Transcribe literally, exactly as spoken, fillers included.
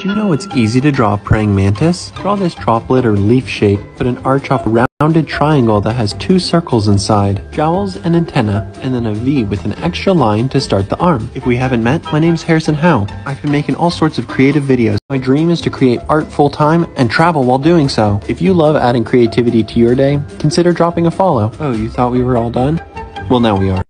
you know it's easy to draw a praying mantis? Draw this droplet or leaf shape, put an arch off a rounded triangle that has two circles inside, jowls and antenna, and then a V with an extra line to start the arm. If we haven't met, my name's Harrison Howe. I've been making all sorts of creative videos. My dream is to create art full-time and travel while doing so. If you love adding creativity to your day, consider dropping a follow. Oh, you thought we were all done? Well, now we are.